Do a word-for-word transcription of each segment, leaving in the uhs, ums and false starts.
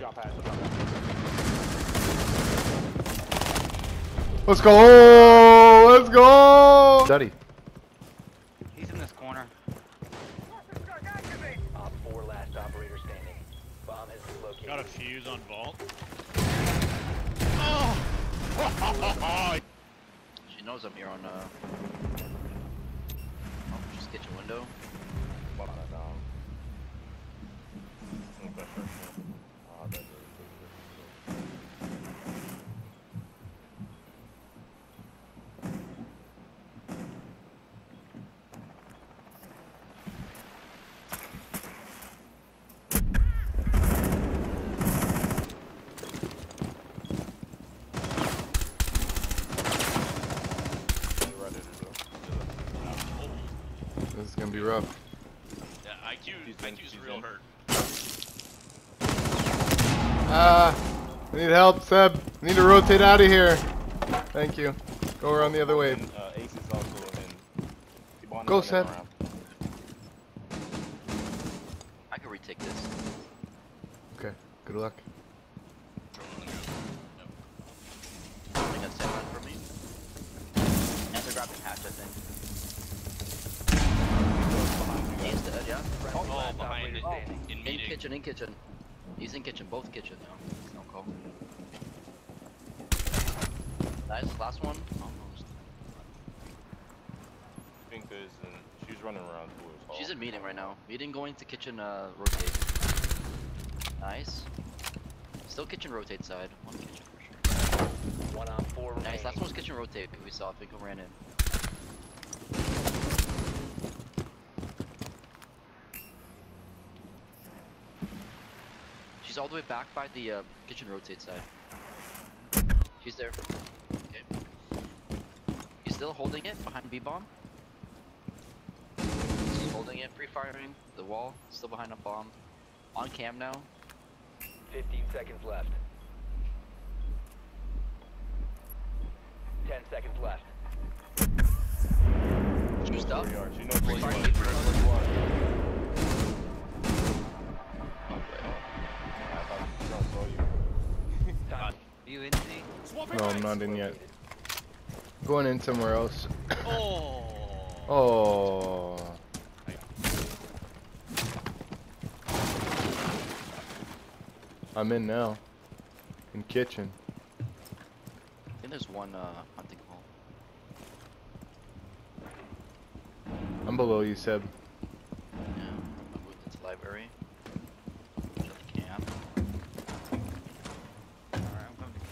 Drop pad, drop pad. Let's go! Let's go! Study. He's in this corner. Op four last operator standing. Bomb has been located. Got a fuse on vault. Oh! She knows I'm here on, uh... Oh, just get your window. Bottom down. Okay, sure, sure. Oh, that's it. This is gonna be rough. Yeah, I Q, I Q's real hurt. Ah, I need help, Seb. I need to rotate out of here. Thank you. Go around the other way. And, uh, Ace is also in. Go, Seb. I can retake this. Okay, good luck. I think that's set for me. And they're grabbing hatch, I think. He's dead, yeah? Oh, behind it. In In meeting. kitchen, in kitchen. He's in kitchen, both kitchen now. No call. Nice, last one. Almost. Pink is and she's running around towards hall. She's in meeting right now. Meeting going to kitchen, uh, rotate. Nice. Still kitchen rotate side. One kitchen for sure. One on four remaining. Nice, last one was kitchen rotate. We saw, I think who ran in. She's all the way back by the uh, kitchen rotate side. She's there. Okay. He's still holding it behind B-bomb. He's holding it, pre-firing the wall, still behind a bomb. On cam now. fifteen seconds left. ten seconds left. Juiced up. She knows where you are. Pre-firing. She knows where you are. I thought she don't saw you. Time. You in Z? No, I'm not in yet. Going in somewhere else. Oh! Oh. I'm in now. In kitchen. I think there's one uh, hunting hall. I'm below you, Seb. Yeah, I moved into library. Shut the cam. Alright, I'm coming.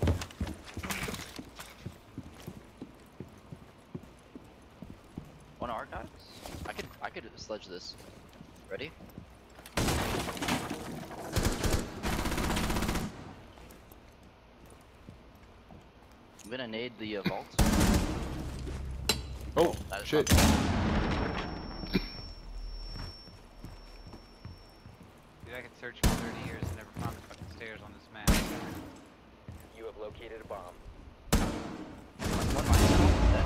One R guys? I could I could sledge this. Ready? I'm gonna nade the uh, vault. Oh, That is shit. not- Dude, I could search for thirty years and never found the fucking stairs on this map. You have located a bomb. One, one mine side.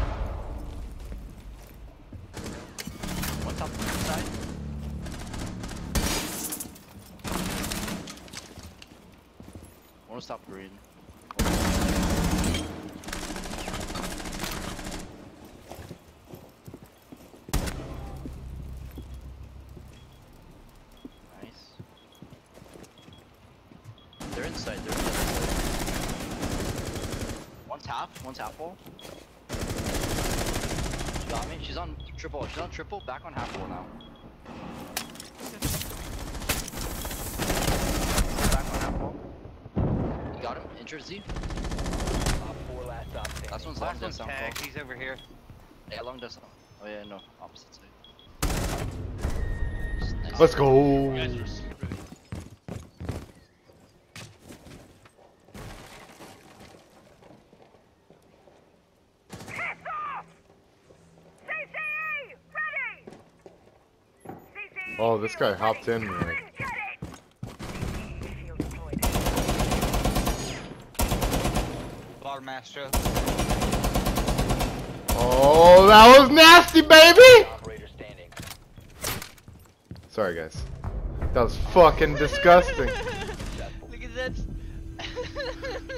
Dead. One top green side. One was top green. Nice. They're inside, they're inside. One's half, one's half full. She got me, she's on triple, she's on triple, back on half full now. Back on half full. You got him, injured Z. Op four last stop standing. Last one's long Last one's distance. tagged, he's over here. Yeah, long distance. Oh yeah, no, opposite side. Nice. Let's go. You guys are super. Oh, this guy hopped in like. Bottom Astro. Oh, that was nasty, baby! Operator standing. Sorry, guys. That was fucking disgusting. Look at that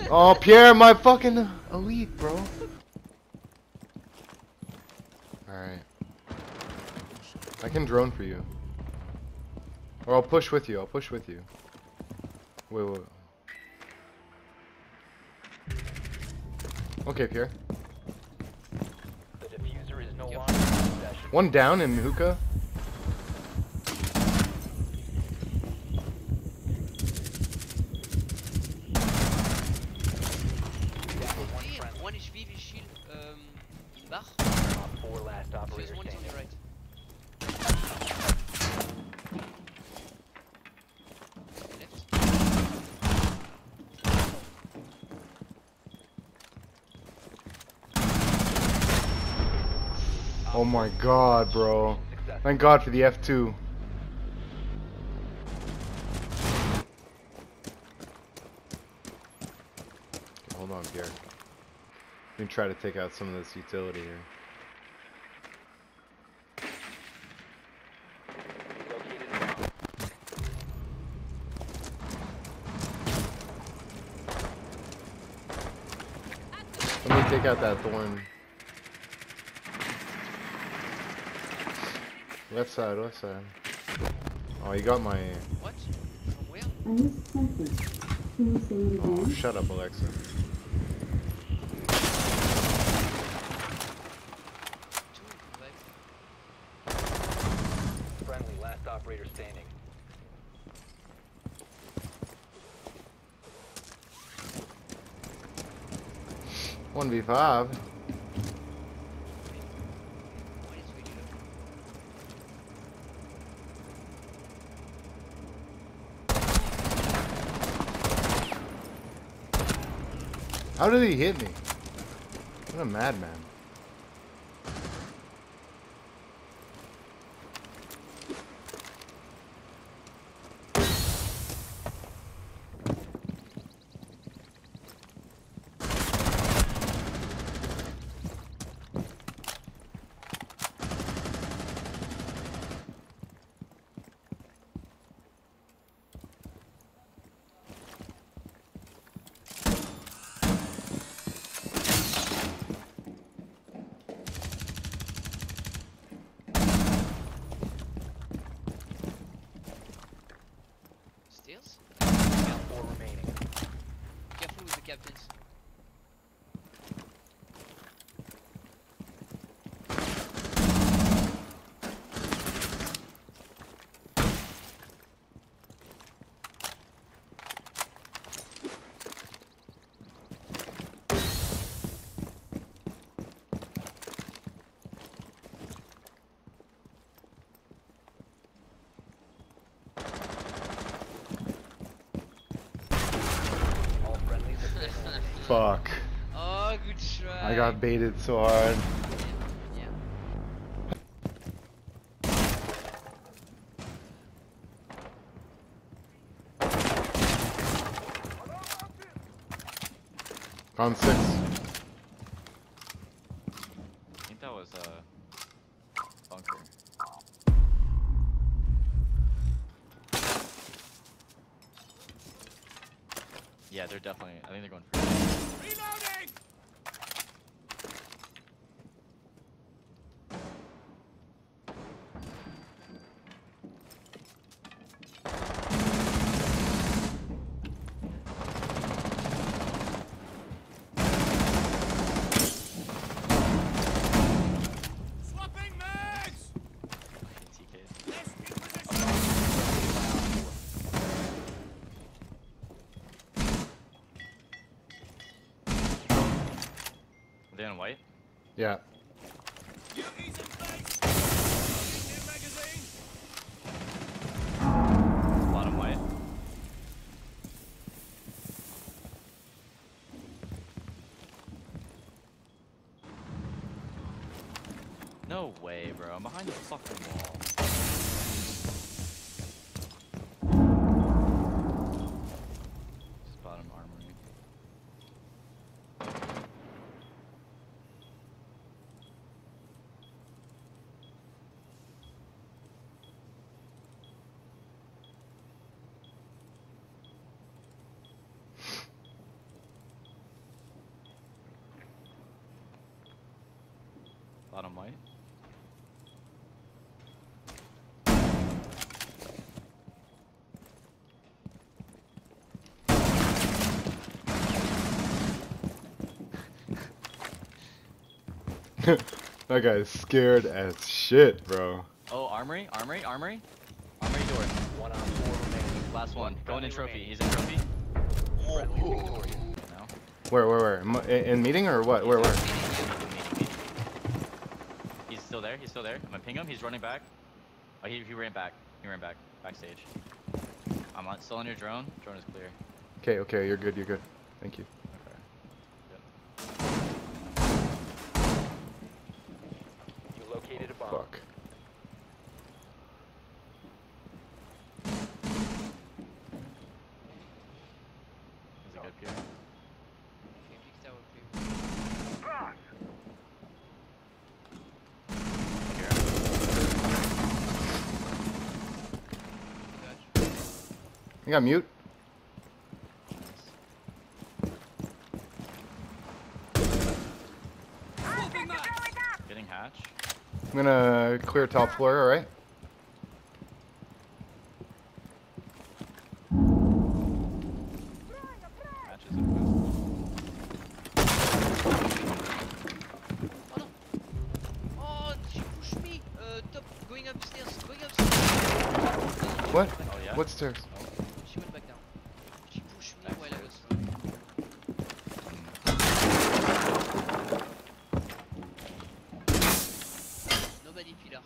Oh, Pierre, my fucking elite, bro. Alright. I can drone for you. Or I'll push with you, I'll push with you. Wait, wait. Okay, Pierre. The diffuser is no longer in possession. One down in hookah. Okay, one H P, we shield um, in bar. Op four last There's operator one to standing. the right. Oh my god, bro. Success. Thank god for the F two. Okay, hold on, Pierre. Let me try to take out some of this utility here. Located a bomb. Let me take out that thorn. Left side, left side. Oh, you got my... What? From where? I miss Cypher. Can you say it Oh, again? shut up, Alexa. Two, like. Friendly last operator standing. one v five. What is video? How did he hit me? What a madman. Stairs? Four remaining. Careful with the captains. All friendlies have been eliminated. Fuck. Oh, good try. I got baited so hard. Yeah. On six. I think that was a bunker. Yeah, they're definitely. I think they're going for. Reloading. Swapping mags. T Ks. Are they on white? Yeah. Bottom white. No way, bro. I'm behind the fucking wall. Just bottom armory. Bottom white. That guy's scared as shit, bro. Oh, armory, armory, armory, armory door. One on four remaining. Last one. Going in trophy. remaining. He's in trophy. Friendly victorious. No. Where, where, where? Mo- In, in meeting or what? Where, where? Meeting, meeting. He's still there. He's still there. I'm gonna ping him. He's running back. Oh, he, he ran back. He ran back. Backstage. I'm on, still on your drone. Drone is clear. Okay, okay, you're good, you're good. Thank you. Okay. You located a bomb. Fuck. Is it good, Pierre? Public tower, please. Dodge. You got mute? Getting hatch. I'm gonna clear top floor, alright? Hatch is open. Oh no! Oh, she pushed me! Uh, top, going upstairs, going upstairs! What? Oh yeah. What stairs? She went back down. She pushed me while I was... Nobody pillar.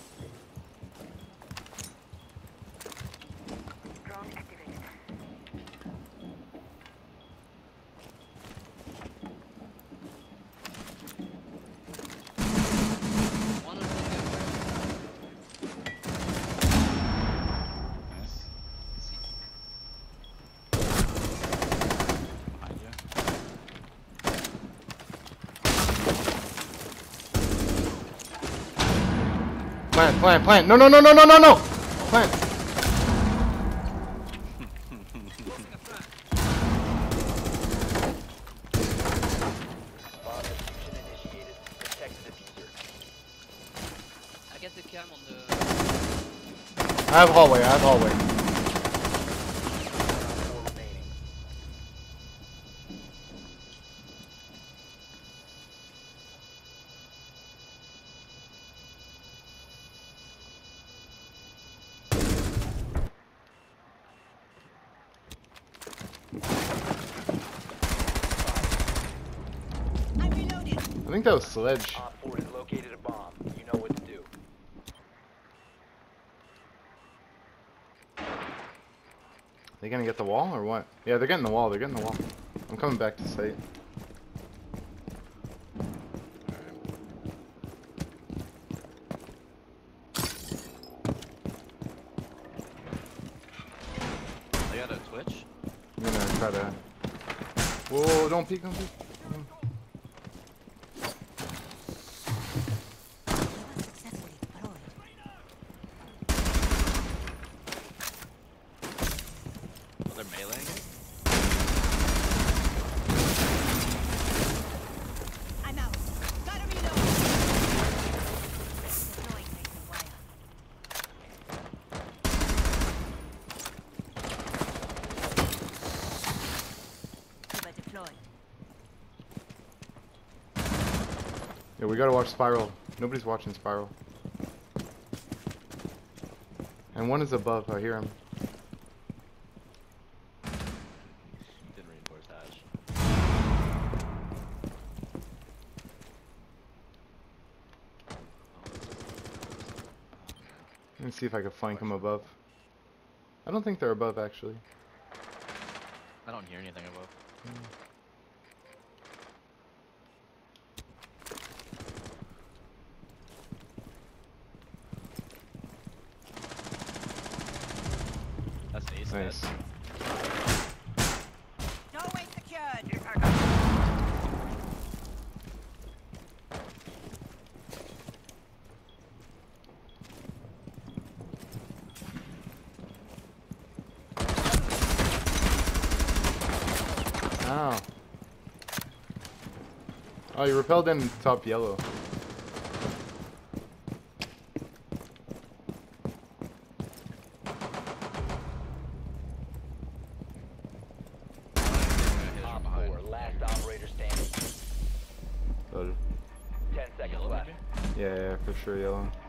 One on the Nice. See. Behind you. Plant, plant, plant! No, no, no, no, no, no, no! Plant! Bomb execution initiated. Protect the diffuser. I got the cam on the... I have hallway, I have hallway. One on four remaining. I think that was Sledge. Op four has located a bomb. You know what to do. They gonna get the wall or what? Yeah, they're getting the wall, they're getting the wall. I'm coming back to site. They got a twitch. I'm gonna try to... Whoa, don't peek, don't peek. Oh, they're meleeing it. I'm out. Gotta reload. Deploying laser wire. Cuba deployed. Yeah, we gotta watch Spiral. Nobody's watching Spiral. And one is above, I hear him. Didn't reinforce hatch. Let me see if I can flank him above. I don't think they're above, actually. I don't hear anything above. That's ace. Nice. dead. Doorway secured. Ow. Oh, you repelled in top yellow. four, last operator standing. Uh, Ten seconds Yellow, left. maybe? yeah, yeah, for sure, yellow.